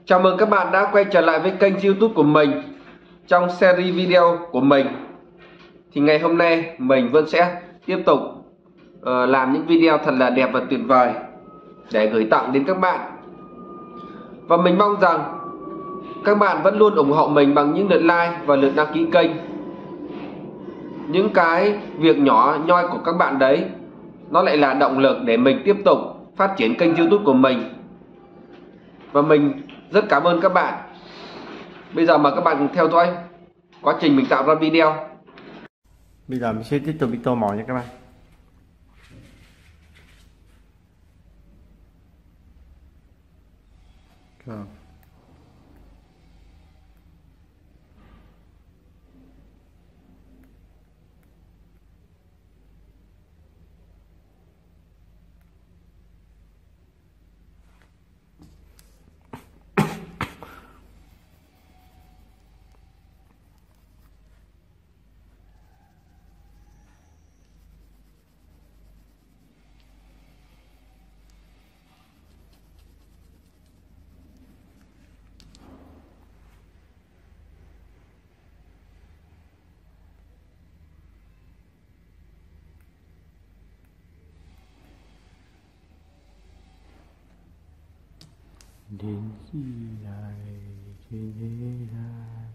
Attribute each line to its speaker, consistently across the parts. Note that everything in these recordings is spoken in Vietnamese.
Speaker 1: Chào mừng các bạn đã quay trở lại với kênh YouTube của mình. Trong series video của mình thì ngày hôm nay mình vẫn sẽ tiếp tục làm những video thật là đẹp và tuyệt vời để gửi tặng đến các bạn. Và mình mong rằng các bạn vẫn luôn ủng hộ mình bằng những lượt like và lượt đăng ký kênh. Những cái việc nhỏ nhoi của các bạn đấy nó lại là động lực để mình tiếp tục phát triển kênh YouTube của mình. Và mình rất cảm ơn các bạn. Bây giờ mời các bạn cùng theo dõi quá trình mình tạo ra video.
Speaker 2: Bây giờ mình sẽ tiếp tục đi tô màu nha các bạn. Rồi. Đến khi này trên thế gian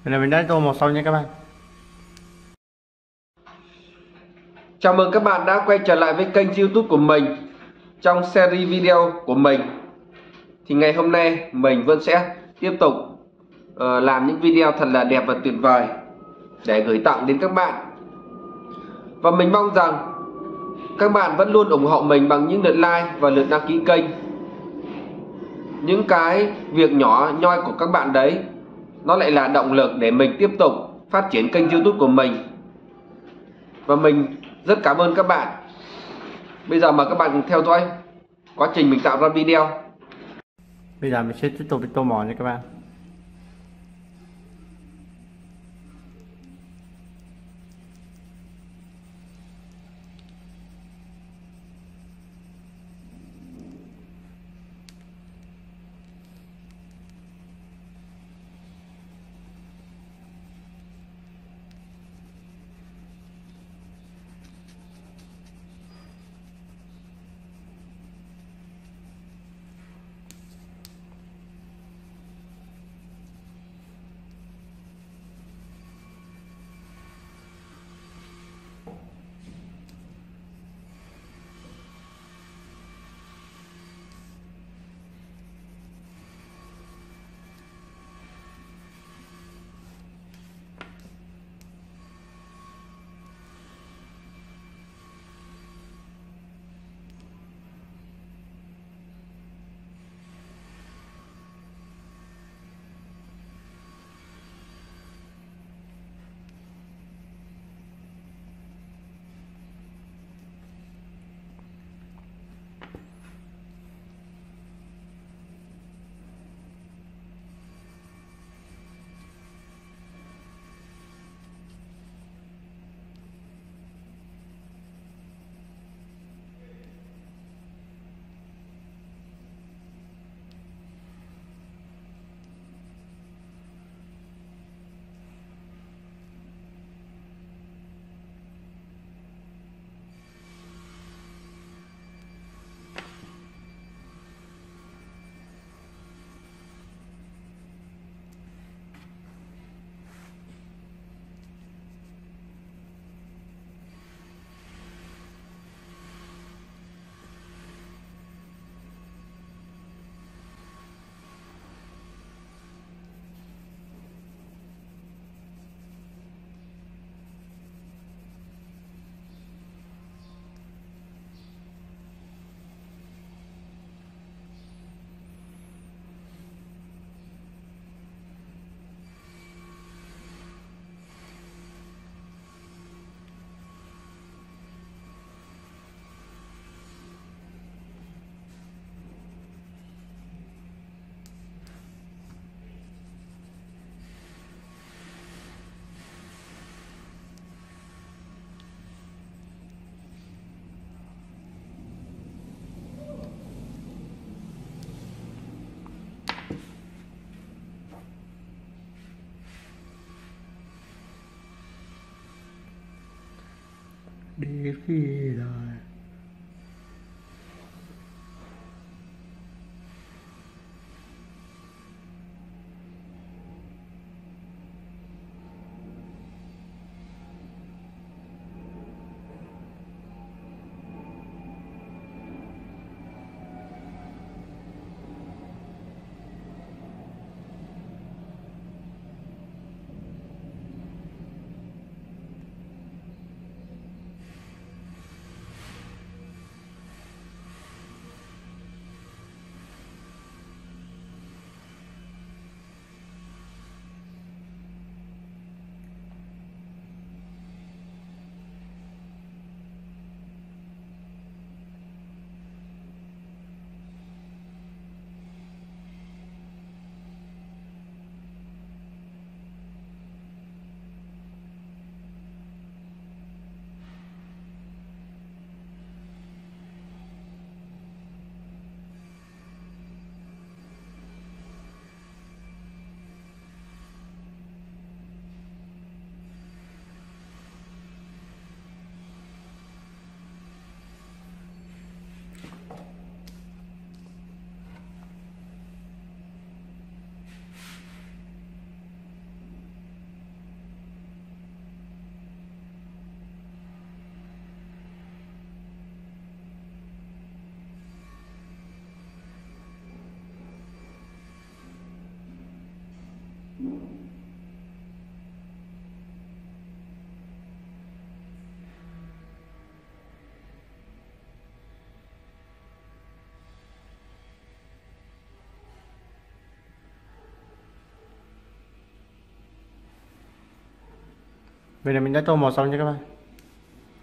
Speaker 2: Vậy là mình đã tô màu xong nha các bạn.
Speaker 1: Chào mừng các bạn đã quay trở lại với kênh YouTube của mình trong series video của mình. Thì ngày hôm nay mình vẫn sẽ tiếp tục làm những video thật là đẹp và tuyệt vời để gửi tặng đến các bạn. Và mình mong rằng các bạn vẫn luôn ủng hộ mình bằng những lượt like và lượt đăng ký kênh. Những cái việc nhỏ nhoi của các bạn đấy, nó lại là động lực để mình tiếp tục phát triển kênh YouTube của mình. Và mình rất cảm ơn các bạn. Bây giờ mời các bạn cùng theo dõi quá trình mình tạo ra video.
Speaker 2: Bây giờ mình sẽ tiếp tục tô màu nha các bạn. Đi khi đời Bây giờ mình đã tô màu xong nha các bạn.